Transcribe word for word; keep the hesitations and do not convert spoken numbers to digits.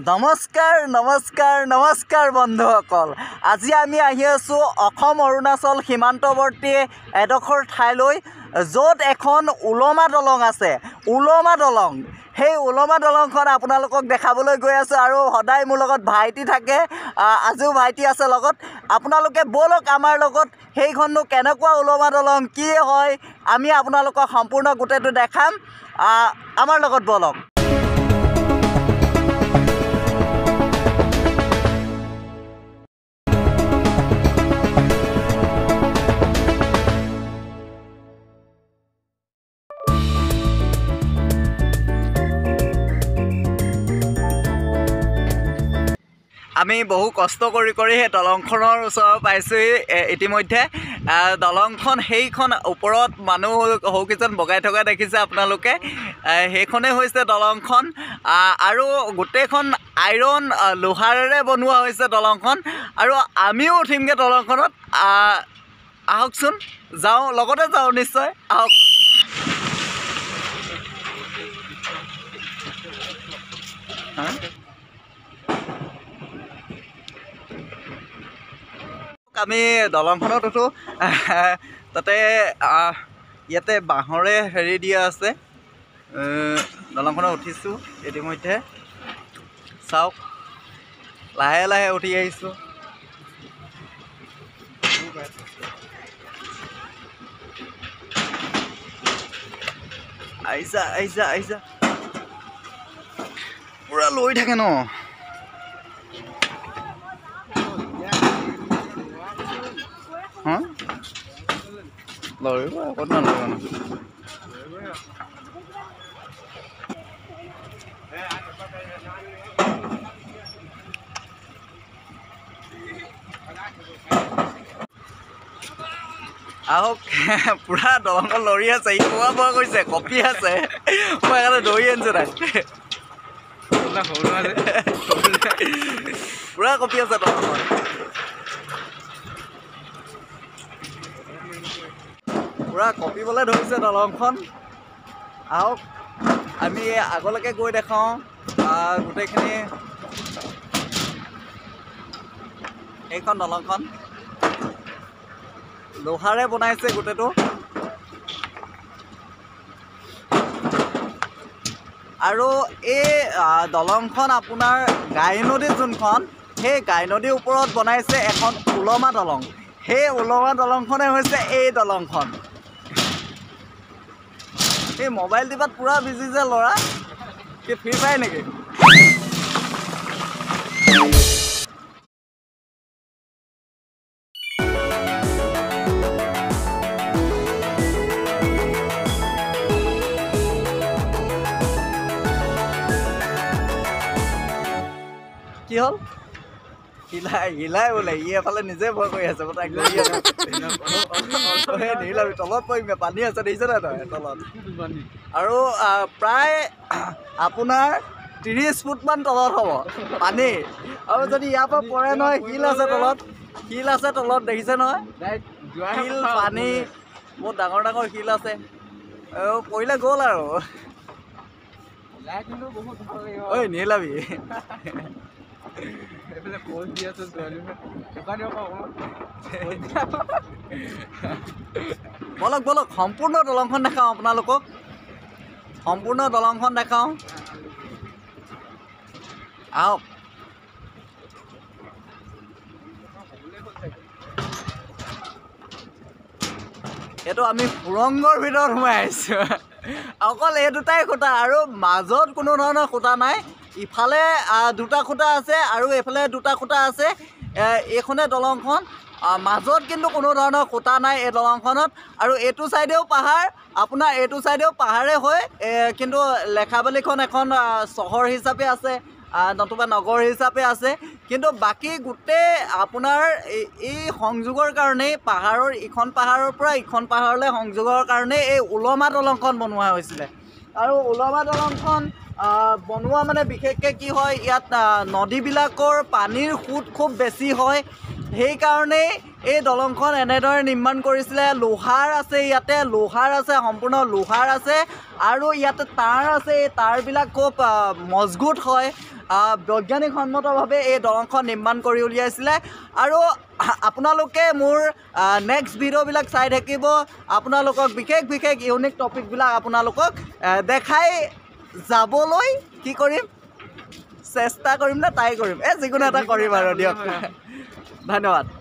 নমস্কাৰ নমস্কাৰ নমস্কাৰ বন্ধুসকল, আজি আমি আহি আছোঁ অসম অৰুণাচল সীমান্তৱৰ্তী এডোখৰ ঠাইলৈ, য'ত এখন ওলমা দলং আছে। ওলমা দলং, সেই ওলমা দলংখন আপোনালোকক দেখাবলৈ গৈ আছোঁ। আৰু সদায় মোৰ লগত ভাইটি থাকে, আজিও ভাইটি আছে লগত। আপোনালোকে ব'লক আমাৰ লগত, সেইখননো কেনেকুৱা ওলমা দলং, কি হয়, আমি আপোনালোকক সম্পূৰ্ণ গোটেইটো দেখাম। আমাৰ লগত ব'লক। আমি বহু কষ্ট কৰি কৰি সেই দলংখনৰ ওচৰ পাইছোঁহি ইতিমধ্যে। দলংখন সেইখন ওপৰত মানুহ সৌকেইজন বগাই থকা দেখিছে আপোনালোকে, সেইখনেই হৈছে দলংখন। আৰু গোটেইখন আইৰণ লোহাৰেৰে বনোৱা হৈছে দলংখন। আৰু আমিও উঠিমগৈ দলংখনত। আহকচোন, যাওঁ, লগতে যাওঁ নিশ্চয়, আহক। আমি দলংখনত উঠোঁ। তাতে ইয়াতে বাঁহৰে হেৰি দিয়া আছে। দলংখনত উঠিছোঁ ইতিমধ্যে, চাওক, লাহে লাহে উঠি আহিছোঁ। আহিছা আহিছা আহিছা, পূৰা লৈ থাকে ন। হা লৰিব ক'ত নলৰিব ন। আহক, পূৰা দলংখন লৰি আছে। ই খোৱা বোৱা কৰিছে, কপি আছে। মই সেইকাৰণে দৌৰি আনিছোঁ তাক। পূৰা কপি আছে দলংখন। পূৰা কঁপিবলৈ ধৰিছে দলংখন। আহক, আমি আগলৈকে গৈ দেখাওঁ গোটেইখিনি। এইখন দলংখন লোহাৰে বনাইছে গোটেইটো। আৰু এই দলংখন আপোনাৰ গাই নদী যোনখন, সেই গাই নদীৰ ওপৰত বনাইছে এখন ওলমা দলং। সেই ওলমা দলংখনে হৈছে এই দলংখন। এই মোবাইল টিপাত পূৰা বিজি যে ল'ৰা, কি ফ্ৰী ফায়াৰ নেকি? কি হ'ল? হিলাই হিলাই বোলে, ই এফালে নিজে ভয় কৰি আছে। মই তাক ধৰি আছো, নিহিলাবি, তলত পৰিম, পানী আছে দেখিছে নাই তই তলত। আৰু প্ৰায় আপোনাৰ ত্ৰিছ ফুটমান তলত হ'ব পানী। আৰু যদি ইয়াৰ পৰা পৰে নহয়, শিল আছে তলত, শিল আছে তলত, দেখিছে নহয়, শিল, পানী, বহুত ডাঙৰ ডাঙৰ শিল আছে। পৰিলে গ'ল আৰু। ঐ নিহিলাবি। বলক বলক, সম্পূৰ্ণ দলংখন দেখাওঁ আপোনালোকক, সম্পূৰ্ণ দলংখন দেখাওঁ। আহক। এইটো আমি সুৰংগৰ ভিতৰত সোমাই আহিছোঁ। অকল এই দুটাই খুঁটা, আৰু মাজত কোনো ধৰণৰ খুঁটা নাই। ইফালে দুটা খুঁটা আছে আৰু এইফালে দুটা খুঁটা আছে। এইখনে দলংখন, মাজত কিন্তু কোনো ধৰণৰ খুঁটা নাই এই দলংখনত। আৰু এইটো ছাইডেও পাহাৰ, আপোনাৰ এইটো ছাইডেও পাহাৰে হয়, কিন্তু লেখাবালিখন এখন চহৰ হিচাপে আছে, নতুবা নগৰ হিচাপে আছে। কিন্তু বাকী গোটেই আপোনাৰ এই সংযোগৰ কাৰণেই, পাহাৰৰ ইখন পাহাৰৰ পৰা ইখন পাহাৰলৈ সংযোগৰ কাৰণে এই ওলমা দলংখন বনোৱা হৈছিলে। আৰু ওলমা দলংখন বনোৱা মানে বিশেষকৈ কি হয় ইয়াত নদীবিলাকৰ পানীৰ সোঁত খুব বেছি হয় সেইকাৰণেই এই দলংখন এনেদৰে নিৰ্মাণ কৰিছিলে লোহাৰ আছে ইয়াতে লোহাৰ আছে সম্পূৰ্ণ লোহাৰ আছে আৰু ইয়াতে তাঁৰ আছে এই তাঁৰবিলাক খুব মজবুত হয় বৈজ্ঞানিকসন্মতভাৱে এই দলংখন নিৰ্মাণ কৰি উলিয়াইছিলে আৰু আপোনালোকে মোৰ নেক্সট ভিডিঅ'বিলাক চাই থাকিব আপোনালোকক বিশেষ বিশেষ ইউনিক টপিকবিলাক আপোনালোকক দেখাই যাবলৈ কি কৰিম চেষ্টা কৰিম নে ট্ৰাই কৰিম এই যিকোনো এটা কৰিম আৰু দিয়ক ধন্যবাদ